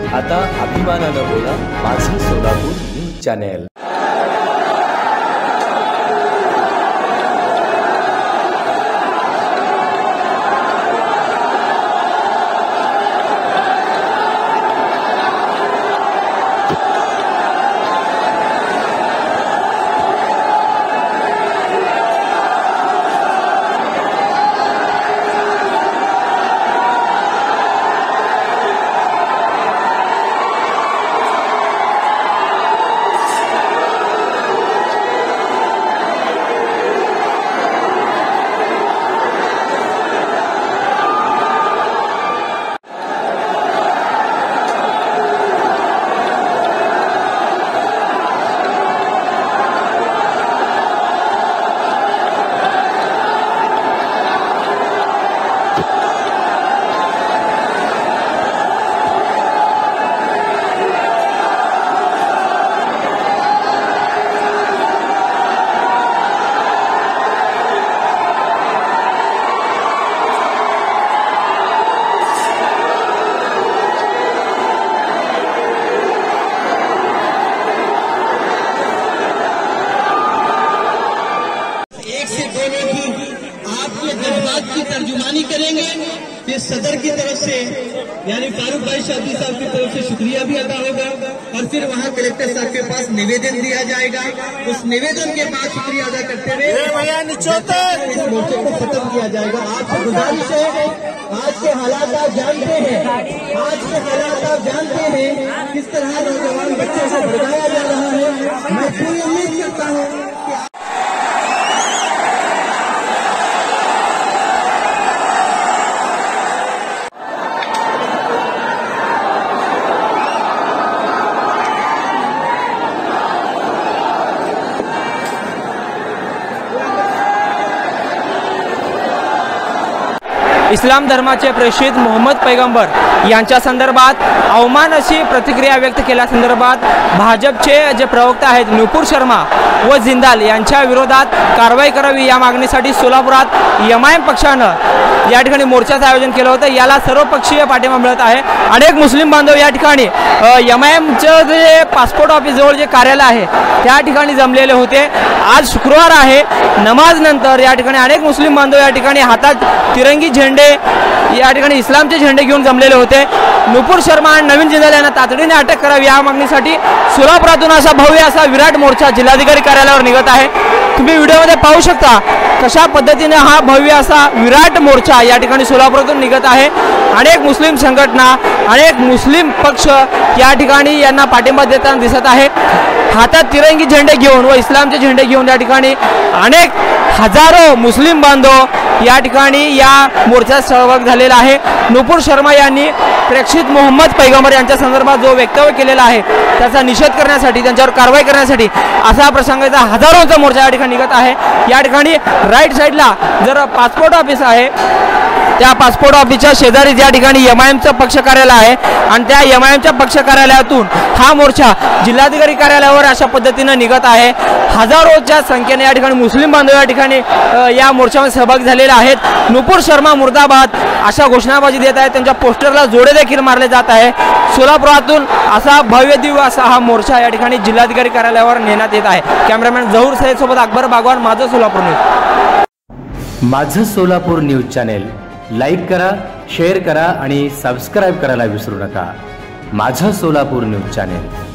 आता अभिमानानं बोला माझं सोलापूर न्यूज चॅनेल। आपके जज्बात की तर्जुमानी करेंगे। फिर सदर की तरफ से यानी फारूक भाई शादी साहब की तरफ से शुक्रिया भी अदा होगा और फिर वहाँ कलेक्टर साहब के पास निवेदन दिया जाएगा। उस निवेदन के बाद शुक्रिया अदा करते हुए इस मोर्चे को खत्म किया जाएगा। आपसे गुजारिश है, आज के हालात आप जानते हैं, किस तरह नौजवान बच्चों से भगाया जा रहा है। मैं पूरी उम्मीद करता हूँ कि इस्लाम धर्माचे प्रेषित मोहम्मद पैगंबर यांच्या संदर्भात अवमान अशी प्रतिक्रिया व्यक्त केल्यासंदर्भात भाजपचे जे प्रवक्ता आहेत नुपूर शर्मा व जिंदाल यांच्या विरोधात कारवाई करावी या मागणीसाठी सोलापुरात एमआयएम पक्षानं या ठिकाणी मोर्चाचं आयोजन केलं होतं। याला सर्वपक्षीय पाठिंबा मिळत आहे। अनेक मुस्लिम बांधव या ठिकाणी एमआयएमचं जे पासपोर्ट ऑफिस जवळ जे कार्यालय आहे त्या ठिकाणी जमलेले होते। आज शुक्रवार आहे, नमाज नंतर या ठिकाणी अनेक मुस्लिम बांधव या ठिकाणी हातात तिरंगी झेंडे या ठिकाणी इस्लामचे झेंडे घेऊन जमलेले होते। नुपूर शर्मा आणि नवीन जिंदाल यांना तातडीने अटक करावी या मागणीसाठी सोलापुरातून असा भव्य असा विराट मोर्चा जिल्हाधिकारी कार्यालयावर निघत आहे। तुम्ही व्हिडिओमध्ये पाहू शकता कशा पद्धतीने हा भव्य असा विराट मोर्चा या ठिकाणी सोलापुरातून निघत आहे। अनेक मुस्लिम संघटना, अनेक मुस्लिम पक्ष या ठिकाणी यांना पाठिंबा देताना दिसत आहे। हातात तिरंगी झेंडे घेऊन व इस्लामचे झेंडे घेऊन या ठिकाणी अनेक हजारो मुस्लिम बांधव या ठिकाणी या मोर्चात सहभाग झालेला आहे। नुपूर शर्मा यांनी प्रेषित मोहम्मद पैगंबर यांच्या संदर्भात जो वक्तव्य केलेला आहे त्याचा निषेध करण्यासाठी, त्यांच्यावर कारवाई करण्यासाठी असा प्रसंगाचा हजारोंचा मोर्चा या ठिकाणी निघत आहे। या ठिकाणी राईट साईडला जर पासपोर्ट ऑफिस आहे त्या पासपोर्ट ऑफिसच्या शेजारी या ठिकाणी एमआयएमचं पक्ष कार्यालय आहे आणि त्या एमआयएमच्या पक्ष कार्यालयातून हा मोर्चा जिल्हाधिकारी कार्यालयावर अशा पद्धतीने निघत आहे। हजारोच्या संख्येने या ठिकाणी मुस्लिम बांधव या ठिकाणी या मोर्चामध्ये सहभागी झालेले आहेत। नुपूर शर्मा मुर्दाबाद अशा घोषणाबाजी देत आहेत, त्यांच्या पोस्टरला जोडे देखील मारले जात आहे। सोलापुरातून असा भव्य दिव्य असा हा मोर्चा या ठिकाणी जिल्हाधिकारी कार्यालयावर नेण्यात येत आहे। कॅमेरामॅन जहूर सय्यद सोबत अकबर बागवान, माझं सोलापूर न्यूज। माझं सोलापूर न्यूज चॅनेल लाईक करा, शेअर करा आणि सबस्क्राईब करायला विसरू नका। माझं सोलापूर न्यूज चॅनेल।